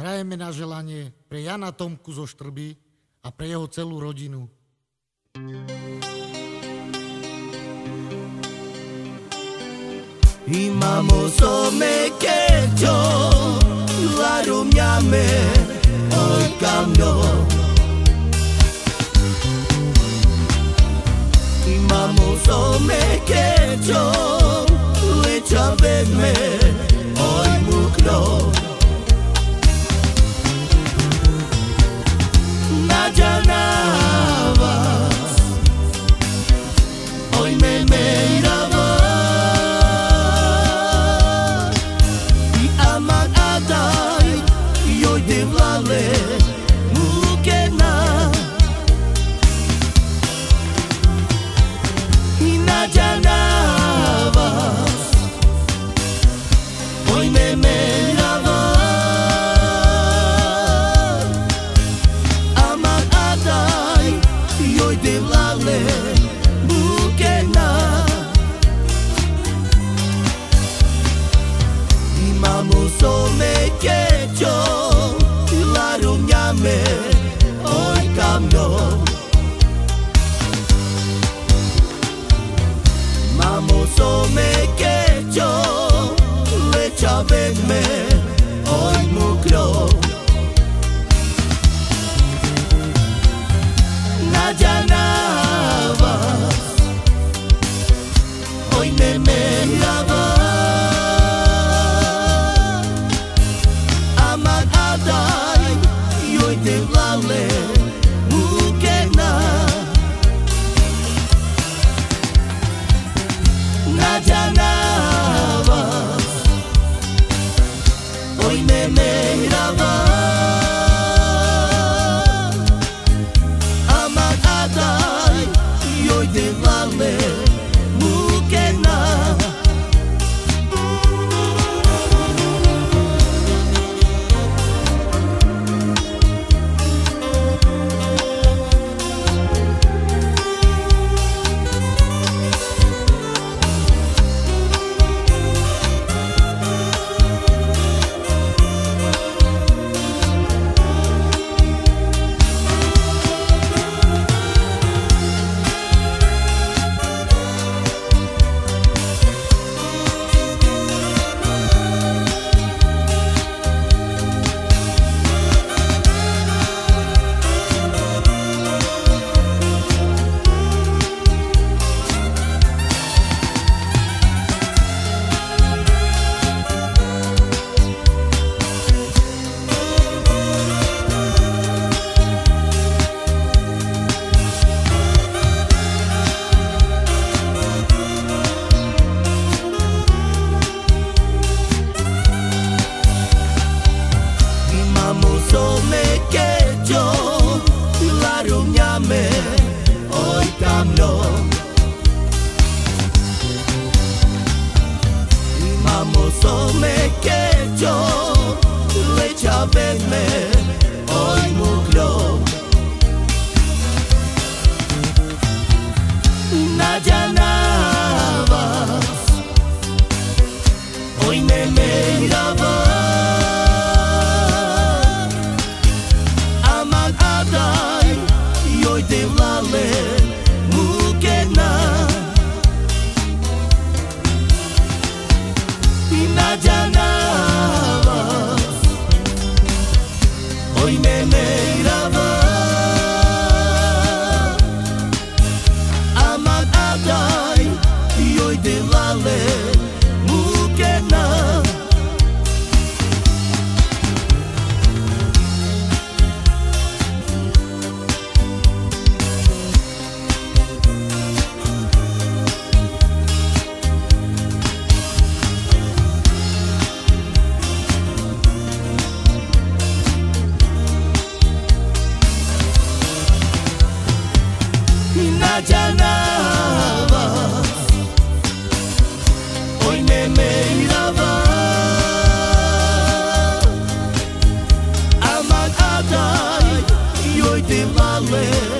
hrajeme na želanie pre Jana Tomku zo Štrby a pre jeho celú rodinu. Imamo some kecho, la rumiame, oi cambio. Imamo some kecho, le chaveme, oi muklo. Najanavas, oi me meirava. Devlale mukena inajanavas oi me merava aman atai yoi devlale mukena imamo some kecho oi cambio. Mamo some kecho, le chaveme, oi mukro. Najanavas, oi me merava. Aman adai, yoi devlale mukena. Najanavas, oi me meirava. Aman adai, yoi devlale mukena. Some kecho, la rumiame, oi cambio. Imamo some kecho, le chaveme, oi muklo. Najanavas, oi me meirava. Devlale mukena inajanavas oi me meirava aman adai yoi devlale mukena. Najanavas, oi me meirava. Aman adai, yoi devlale